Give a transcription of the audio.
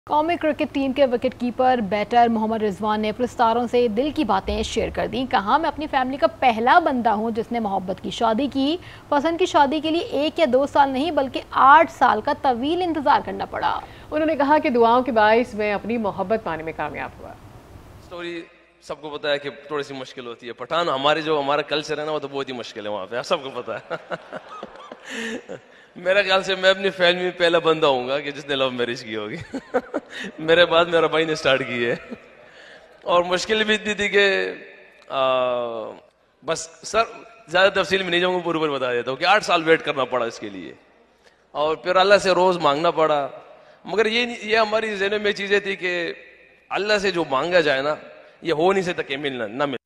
कौमी cricket team के wicketkeeper batter Mohammad Rizwan ने पुरस्कारों से दिल की बातें शेयर कर दी। कहा, मैं अपनी फैमिली का पहला बंदा हूं जिसने मोहब्बत की शादी की। पसंद की शादी के लिए 1 या 2 साल नहीं बल्कि 8 साल का तवील इंतजार करना पड़ा। उन्होंने कहा कि दुआओं के बाइस मैं अपनी मोहब्बत पाने में कामयाब हुआ। स्टोरी सबको पता है कि थोड़ी सी मुश्किल होती है। पठान हमारा कल्चर है ना, वो तो बहुत ही मुश्किल है वहाँ पे, सबको पता है। मेरे ख्याल से मैं अपनी फैमिली में पहला बंदा हूँगा कि जिसने लव मैरिज की होगी। मेरे बाद मेरा भाई ने स्टार्ट की है। और मुश्किल भी इतनी थी कि बस सर ज्यादा तफसील में नहीं जाऊंगा, पूरी पूरी बता देता हूँ कि 8 साल वेट करना पड़ा इसके लिए और फिर अल्लाह से रोज मांगना पड़ा। मगर ये हमारी ज़हन में चीजें थी कि अल्लाह से जो मांगा जाए ना, ये हो नहीं सकता कि मिलना ना मिले।